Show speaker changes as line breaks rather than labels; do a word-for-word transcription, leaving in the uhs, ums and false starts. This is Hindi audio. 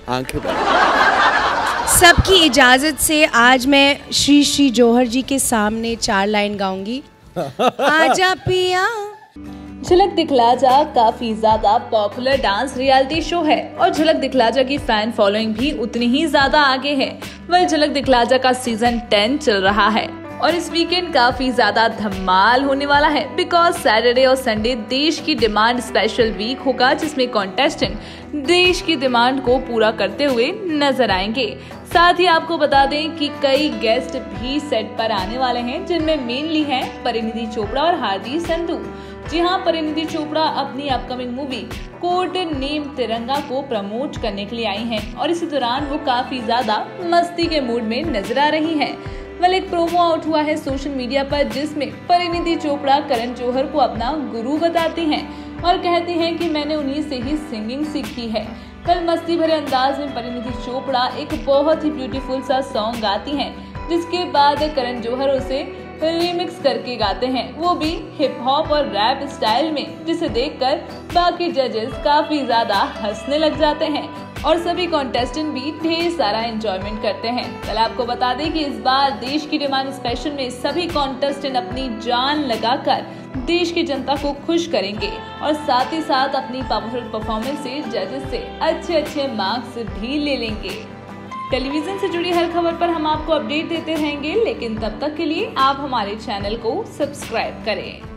आंखें बंद।
सबकी इजाजत से आज मैं श्री श्री जौहर जी के सामने चार लाइन गाऊंगी। आजा पिया।
झलक दिखला जा काफी ज्यादा पॉपुलर डांस रियलिटी शो है और झलक दिखला जा की फैन फॉलोइंग भी उतनी ही ज्यादा आगे है। वह झलक दिखला जा का सीजन टेन चल रहा है और इस वीकेंड काफी ज्यादा धमाल होने वाला है बिकॉज सैटरडे और संडे देश की डिमांड स्पेशल वीक होगा जिसमें कॉन्टेस्टेंट देश की डिमांड को पूरा करते हुए नजर आएंगे। साथ ही आपको बता दें कि कई गेस्ट भी सेट पर आने वाले हैं जिनमें मेनली हैं परिणीति चोपड़ा और हार्दी संधू। जी हाँ, परिणीति चोपड़ा अपनी अपकमिंग मूवी कोड नेम तिरंगा को प्रमोट करने के लिए आई हैं और इसी दौरान वो काफी ज्यादा मस्ती के मूड में नजर आ रही हैं। वेल एक प्रोमो आउट हुआ है सोशल मीडिया पर जिसमें परिणीति चोपड़ा करण जौहर को अपना गुरु बताती हैं और कहती हैं कि मैंने उन्हीं से ही सिंगिंग सीखी है। कल मस्ती भरे अंदाज में परिणीति चोपड़ा एक बहुत ही ब्यूटीफुल सा सॉन्ग गाती हैं जिसके बाद करण जौहर उसे रिमिक्स करके गाते हैं, वो भी हिप हॉप और रैप स्टाइल में, जिसे देखकर बाकी जजेस काफी ज्यादा हंसने लग जाते हैं और सभी कॉन्टेस्टेंट भी ढेर सारा एंजॉयमेंट करते हैं। कल आपको बता दें कि इस बार देश की डिमांड स्पेशल में सभी कॉन्टेस्टेंट अपनी जान लगाकर देश की जनता को खुश करेंगे और साथ ही साथ अपनी पावरफुल परफॉर्मेंस से जजेस से अच्छे अच्छे मार्क्स भी ले लेंगे। टेलीविजन से जुड़ी हर खबर पर हम आपको अपडेट देते रहेंगे, लेकिन तब तक के लिए आप हमारे चैनल को सब्सक्राइब करें।